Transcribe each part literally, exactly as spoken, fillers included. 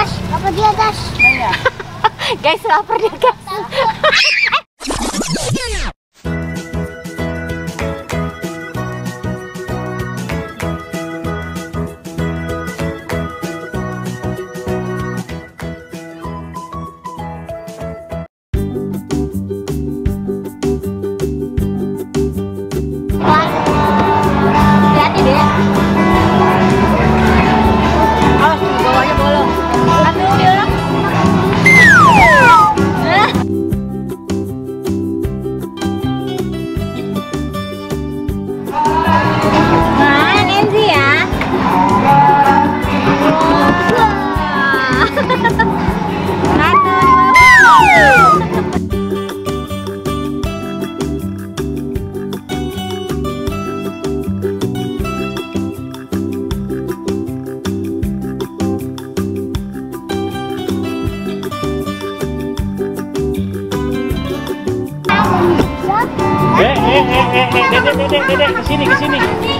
Das, apa dia das? Guys, lapar dia guys. Hati-hati deh. Awas tuh bawahnya bolong. Aduh dia orang. Nah, Nancy ya. Eh, eh, eh, eh, eh, dedek, dedek, dedek, kesini, kesini.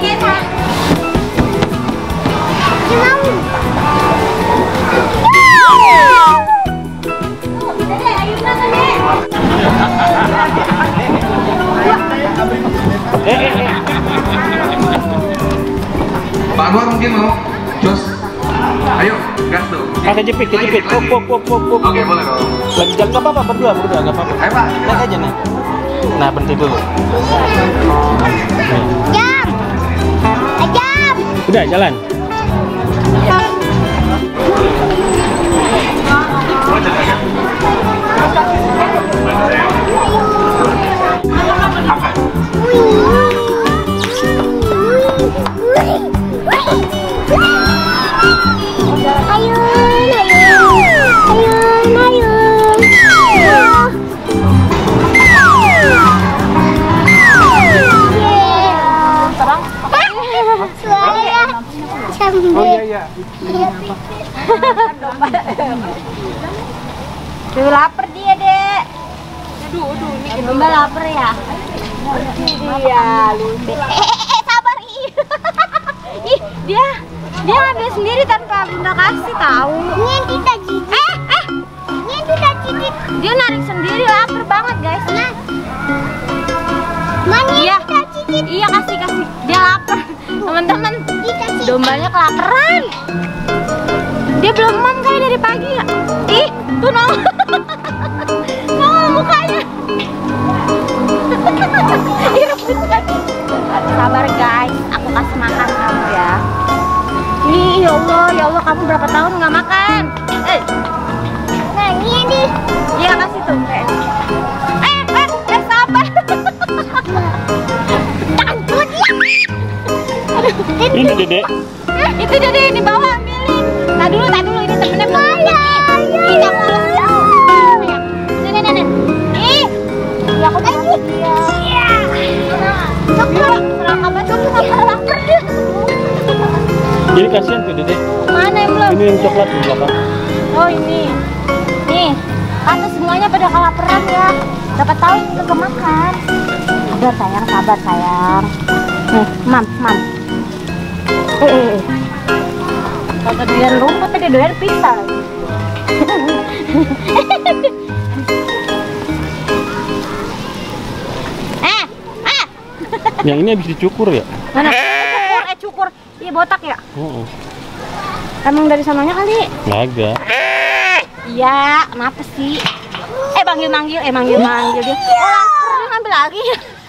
Eh, eh, eh. Pak Anwar mungkin mau, Jos. Ayo, gas tuh. Ada jepit, kejepit. Pop, pop, pop, pop, pop. Oke, boleh dong. Lagi jalan nggak apa-apa, berdua, berdua nggak apa-apa. Ayo Pak. Naik aja nih. Nah, berhenti dulu. Jam, jam. Udah jalan. Oh iya iya. Tuh lapar dia, Dek. Aduh, aduh, ini domba lapar ya. Iya, lucu. Eh, eh, eh, sabar ih. Ih, dia dia ambil sendiri tanpa Bunda kasih tahu. Ini tidak jijik. Eh, eh. Ini tidak jijik. Dia narik sendiri, lapar banget, guys. Nah. Mana Iya. tidak jijik? Iya, kasih kasih. Dia lapar. Teman-teman, Dikasih. dombanya kelaparan. Dia belum mam kayak dari pagi ya. Ih, tuh nongol. Nongol mukanya. Ih, rebut lagi. Sabar guys, aku kasih makan kamu ya. Ih, ya Allah, ya Allah, kamu berapa tahun nggak makan? Eh, Nah, ini nih. iya kasih tuh. Eh, eh, eh, eh sabar. Takut ya. Ini dedek. Itu jadi di bawah ambilin. Nah dulu, tak dulu ini temennya belum. Ini kamu Nenek, nenek. Ih, ya aku tadi. Iya. Sok kalau serang apa tuh nggak lapar dia. Jadi kasihan tuh dedek. Mana yang belum? Ini yang coklat di belakang. Oh ini. Nih, kata semuanya pada kelaparan ya. Dapat tahu nggak makan. Sabar sayang, sabar sayang. Nih, mam, mam. Eh, eh, eh. Kata doyan rumput tadi doyan pisang. eh, eh. Yang ini habis dicukur ya? Mana? Eh, cukur, eh cukur. Iya botak ya? Oh, Emang dari sananya kali? agak. Iya, kenapa sih? Eh manggil-manggil, eh manggil-manggil dia. Oh lapar, dia ngambil lagi.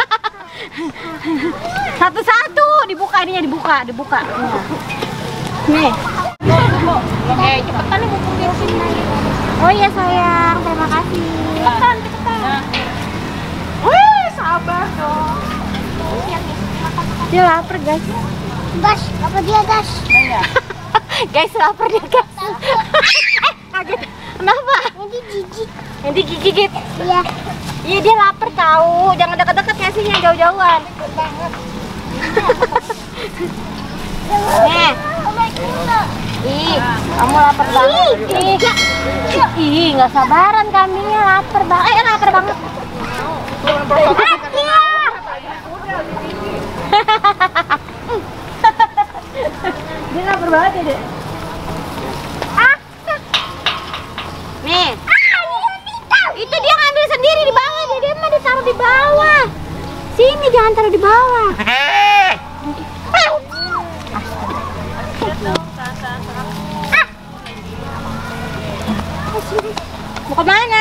Satu-satu dibuka ininya dibuka, dibuka. Nih. Oke, cepetan nih mumpung dia sini. Oh iya sayang, terima kasih. Cepetan, cepetan. Wih, sabar dong. Dia lapar guys. Das, apa dia das? Guys, lapar dia guys. Eh, kaget. Kenapa? Ini jijik. Nanti gigit. Iya. Iya dia lapar tahu. Jangan dekat-dekat kasihnya jauh-jauhan. Nih. Ih, kamu lapar banget. Ih, ih, nggak sabaran kambingnya lapar banget. Eh, lapar banget. Dia lapar banget ya, Dek. Ah, Sini, jangan taruh di bawah. Mau kemana?